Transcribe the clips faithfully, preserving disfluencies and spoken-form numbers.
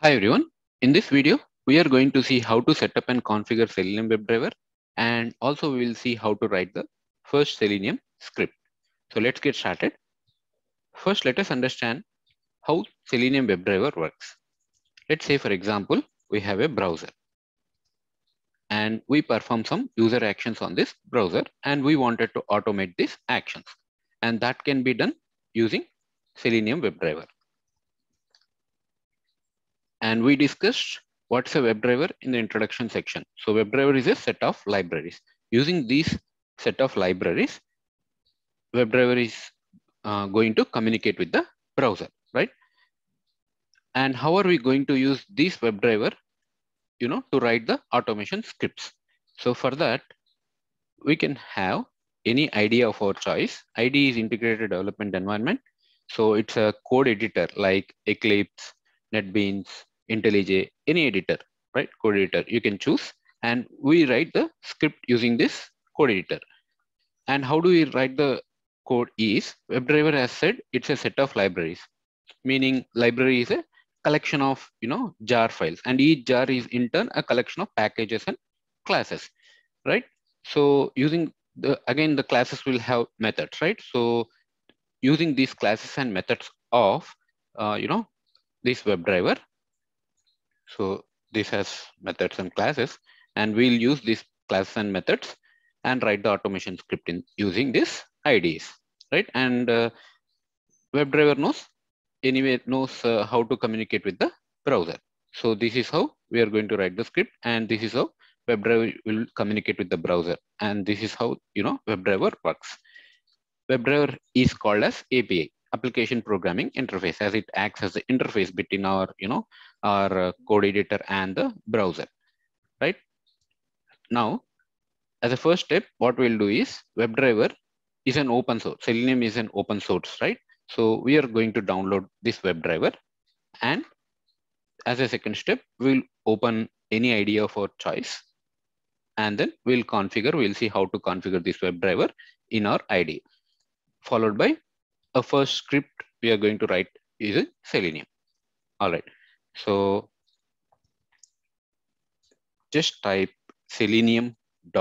Hi everyone. In this video, we are going to see how to set up and configure Selenium WebDriver, and also we will see how to write the first Selenium script. So let's get started. First, let us understand how Selenium WebDriver works. Let's say, for example, we have a browser and we perform some user actions on this browser and we wanted to automate these actions, and that can be done using Selenium WebDriver. And we discussed what's a WebDriver in the introduction section. So WebDriver is a set of libraries. Using these set of libraries, WebDriver is uh, going to communicate with the browser, right? And how are we going to use this WebDriver, you know, to write the automation scripts? So for that, we can have any I D E of our choice. I D E is Integrated Development Environment. So it's a code editor like Eclipse, NetBeans, IntelliJ, any editor, right? Code editor you can choose. And we write the script using this code editor. And how do we write the code is, WebDriver has said it's a set of libraries, meaning library is a collection of, you know, jar files, and each jar is in turn a collection of packages and classes, right? So using the, again, the classes will have methods, right? So using these classes and methods of, uh, you know, this WebDriver. So this has methods and classes, and we'll use these classes and methods and write the automation script in using this I D Es, right? And uh, WebDriver knows anyway knows uh, how to communicate with the browser. So this is how we are going to write the script, and this is how WebDriver will communicate with the browser, and this is how, you know, WebDriver works. WebDriver is called as A P I, Application Programming Interface, as it acts as the interface between our, you know, our uh, code editor and the browser, right? Now, as a first step, what we'll do is WebDriver is an open source. Selenium is an open source, right? So we are going to download this WebDriver, and as a second step, we'll open any I D E of our choice, and then we'll configure, we'll see how to configure this WebDriver in our I D E, followed by a first script we are going to write is in Selenium. All right, so just type selenium.dev.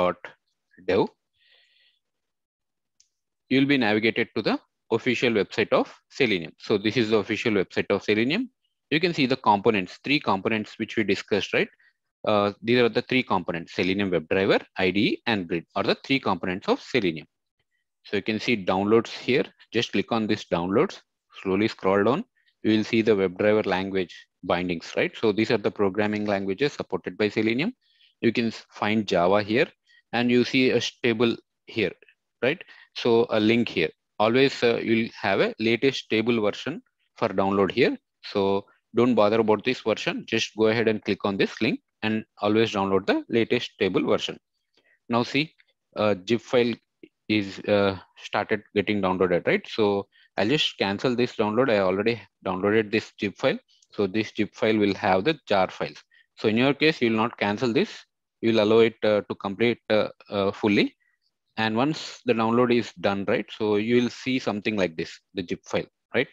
You'll be navigated to the official website of Selenium. So this is the official website of Selenium. You can see the components, three components which we discussed, right? Uh, these are the three components: Selenium WebDriver, I D E, and Grid are the three components of Selenium. So you can see downloads here. Just click on this downloads, slowly scroll down. You will see the WebDriver language bindings, right? So these are the programming languages supported by Selenium. You can find Java here, and you see a stable here, right? So a link here. Always uh, you'll have a latest stable version for download here. So don't bother about this version. Just go ahead and click on this link and always download the latest stable version. Now see, uh, zip file is uh, started getting downloaded, right? So I'll just cancel this download. I already downloaded this zip file. So this zip file will have the jar files. So in your case, you will not cancel this. You will allow it uh, to complete uh, uh, fully. And once the download is done, right? So you will see something like this, the zip file, right?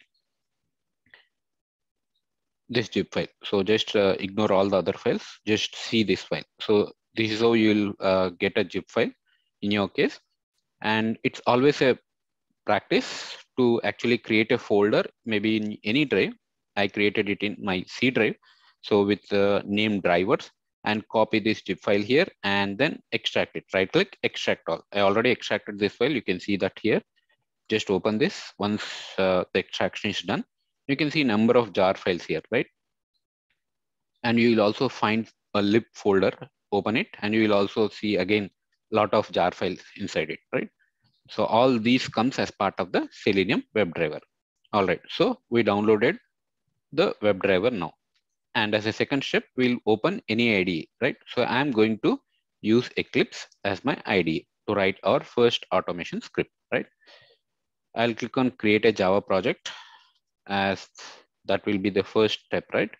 This zip file. So just uh, ignore all the other files. Just see this file. So this is how you'll uh, get a zip file in your case. And it's always a practice to actually create a folder, maybe in any drive. I created it in my C drive. So with the name drivers, and copy this zip file here and then extract it. Right click, extract all. I already extracted this file. You can see that here. Just open this. Once uh, the extraction is done, you can see number of jar files here, right? And you will also find a lib folder. Open it, and you will also see again lot of jar files inside it, right? So all these comes as part of the Selenium WebDriver. All right, so we downloaded the WebDriver now. And as a second step, we'll open any I D E, right? So I'm going to use Eclipse as my I D E to write our first automation script, right? I'll click on create a Java project, as that will be the first step, right?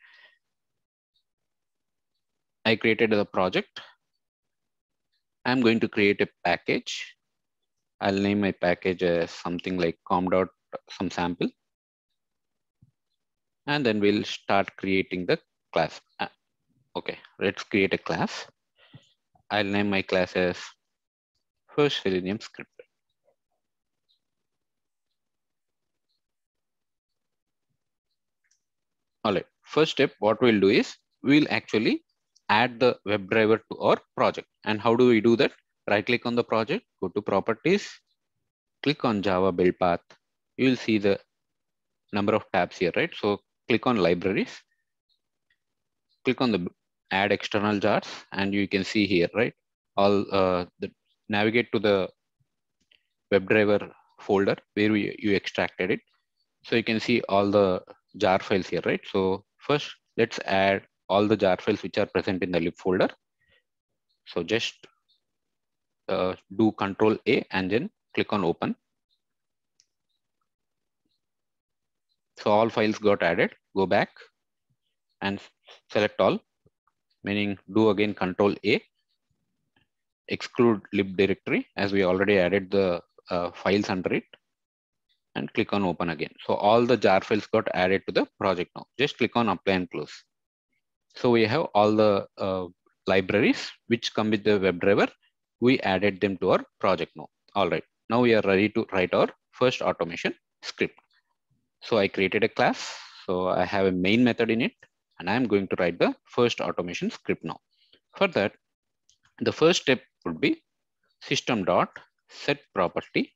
I created the project. I'm going to create a package. I'll name my package as something like com dot some sample. And then we'll start creating the class. Uh, okay, let's create a class. I'll name my class as first Selenium script. All right, first step, what we'll do is we'll actually add the WebDriver to our project. And how do we do that? Right click on the project, go to properties, click on Java build path. You will see the number of tabs here, right? So click on libraries, click on the add external jars, and you can see here, right? All uh, the navigate to the WebDriver folder where we, you extracted it. So you can see all the jar files here, right? So first, let's add all the jar files which are present in the lib folder. So just uh, do Control A and then click on open. So all files got added. Go back and select all, meaning do again Control A, exclude lib directory as we already added the uh, files under it, and click on open again. So all the jar files got added to the project now. Just click on apply and close. So we have all the uh, libraries which come with the WebDriver. We added them to our project now. All right, now we are ready to write our first automation script. So I created a class. So I have a main method in it, and I'm going to write the first automation script now. For that, the first step would be system dot set property.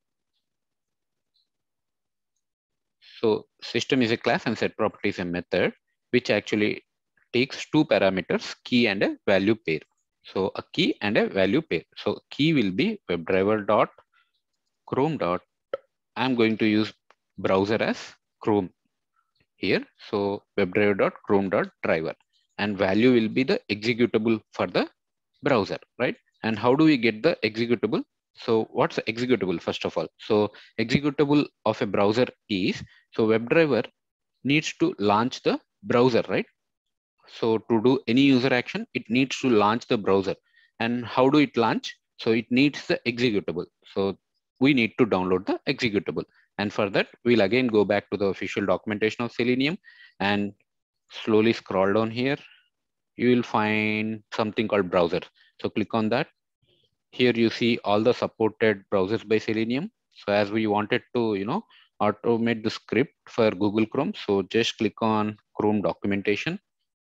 So system is a class and set property is a method which actually takes two parameters, key and a value pair. So a key and a value pair. So key will be WebDriver dot Chrome dot. I'm going to use browser as Chrome here. So WebDriver dot Chrome dot driver, and value will be the executable for the browser, right? And how do we get the executable? So what's the executable first of all? So executable of a browser is, so WebDriver needs to launch the browser, right? So to do any user action, it needs to launch the browser. And how do it launch? So it needs the executable. So we need to download the executable. And for that, we'll again go back to the official documentation of Selenium and slowly scroll down here. You will find something called browser. So click on that. Here you see all the supported browsers by Selenium. So as we wanted to, you know, automate the script for Google Chrome. So just click on Chrome documentation.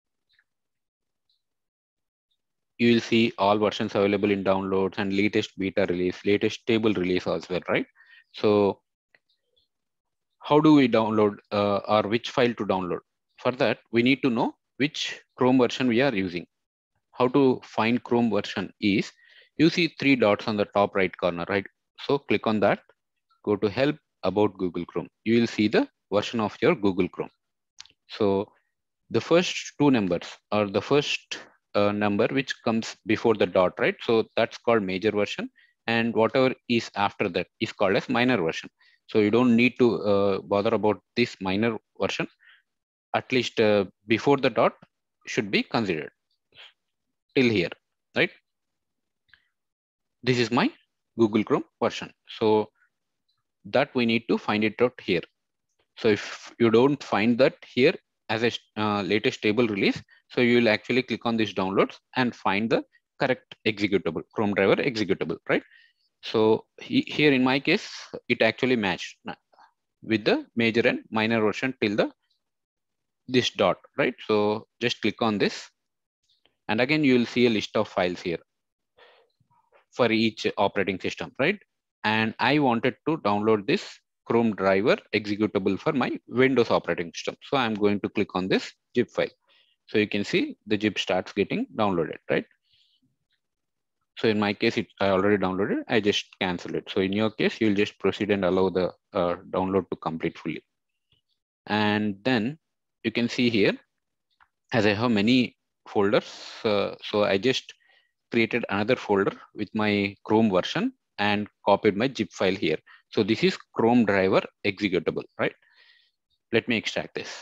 You will see all versions available in downloads and latest beta release, latest stable release as well, right? So how do we download uh, or which file to download? For that, we need to know which Chrome version we are using. How to find Chrome version is, you see three dots on the top right corner, right? So click on that, go to help about Google Chrome. You will see the version of your Google Chrome. So the first two numbers are the first uh, number which comes before the dot, right? So that's called major version, and whatever is after that is called as minor version. So you don't need to uh, bother about this minor version. At least uh, before the dot should be considered till here, right? This is my Google Chrome version. So that we need to find it out here. So if you don't find that here as a uh, latest stable release, so you will actually click on this downloads and find the correct executable, Chrome driver executable, right? So he, here in my case, it actually matched with the major and minor version till the this dot, right? So just click on this, and again you will see a list of files here for each operating system, right? And I wanted to download this Chrome driver executable for my Windows operating system. So I'm going to click on this zip file. So you can see the zip starts getting downloaded, right? So in my case, it, I already downloaded, I just cancel it. So in your case, you'll just proceed and allow the uh, download to complete fully. And then you can see here, as I have many folders, uh, so I just created another folder with my Chrome version and copied my zip file here. So this is Chrome driver executable, right? Let me extract this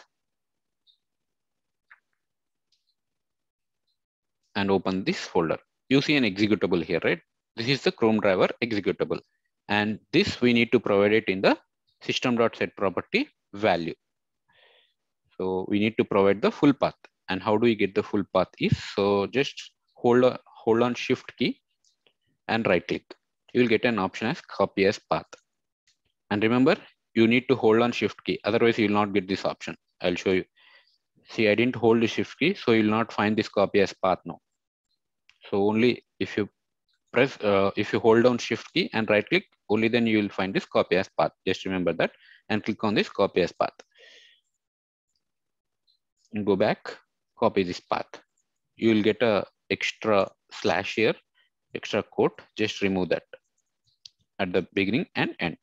and open this folder. You see an executable here, right? This is the Chrome driver executable. And this we need to provide it in the system.setProperty value. So we need to provide the full path. And how do we get the full path is, so just hold on, hold on shift key and right click. You will get an option as copy as path. And remember, you need to hold on shift key. Otherwise you will not get this option. I'll show you. See, I didn't hold the shift key, so you will not find this copy as path now. So only if you press, uh, if you hold down shift key and right click, only then you will find this copy as path. Just remember that and click on this copy as path. And go back, copy this path. You will get a extra slash here, extra quote. Just remove that at the beginning and end.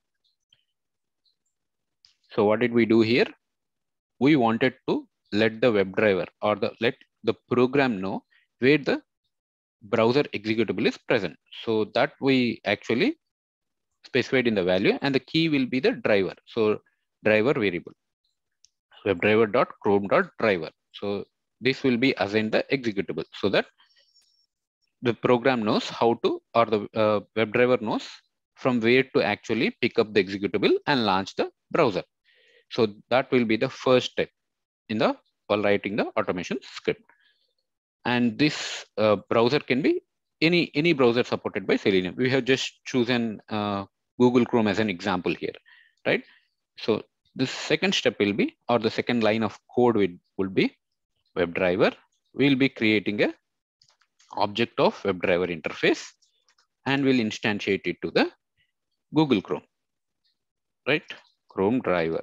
So what did we do here? We wanted to let the WebDriver or the let the program know where the browser executable is present. So that we actually specified in the value, and the key will be the driver. So driver variable, webdriver.chrome.driver. So this will be assigned the executable so that the program knows how to, or the uh, WebDriver knows from where to actually pick up the executable and launch the browser. So that will be the first step in the while writing the automation script. And this uh, browser can be any any browser supported by Selenium. We have just chosen uh, Google Chrome as an example here, right? So the second step will be, or the second line of code will, will be WebDriver. We'll be creating a object of WebDriver interface and we'll instantiate it to the Google Chrome, right? Chrome driver.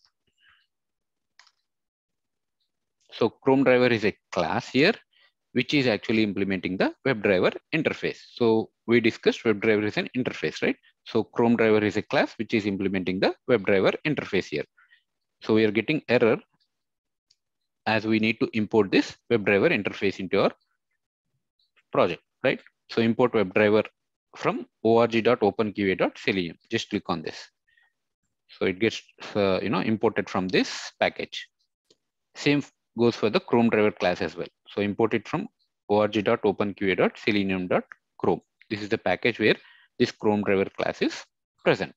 So Chrome driver is a class here, which is actually implementing the WebDriver interface. So we discussed WebDriver is an interface, right? So Chrome driver is a class which is implementing the WebDriver interface here. So we are getting error as we need to import this WebDriver interface into our project, right? So import WebDriver from org.openqa.selenium. Just click on this. So it gets uh, you know imported from this package. Same goes for the Chrome driver class as well. So import it from org.openqa.selenium.chrome. This is the package where this Chrome driver class is present.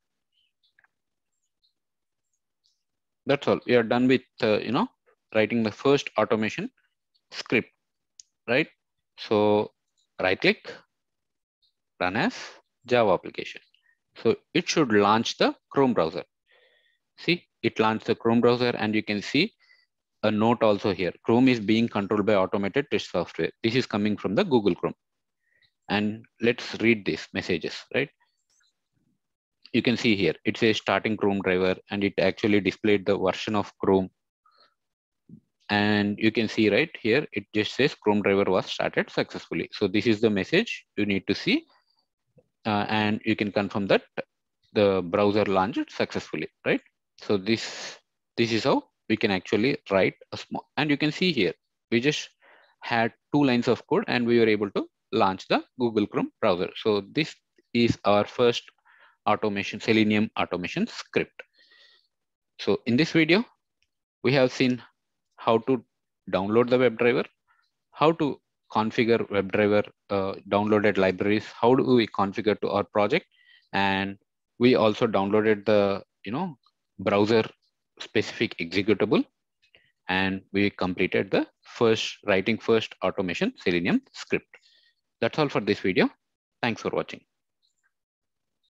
That's all. We are done with uh, you know writing the first automation script, right? So right click, run as Java application. So it should launch the Chrome browser. See, it launched the Chrome browser, and you can see a note also here. Chrome is being controlled by automated test software. This is coming from the Google Chrome. And let's read these messages, right? You can see here, it says starting Chrome driver, and it actually displayed the version of Chrome. And you can see right here, it just says Chrome driver was started successfully. So this is the message you need to see. Uh, and you can confirm that the browser launched successfully, right? So this, this is how we can actually write a small, and you can see here, we just had two lines of code and we were able to launch the Google Chrome browser. So this is our first automation, Selenium automation script. So in this video, we have seen how to download the WebDriver, how to configure WebDriver uh, downloaded libraries, how do we configure to our project, and we also downloaded the you know browser specific executable, and we completed the first writing first automation Selenium script. That's all for this video. Thanks for watching.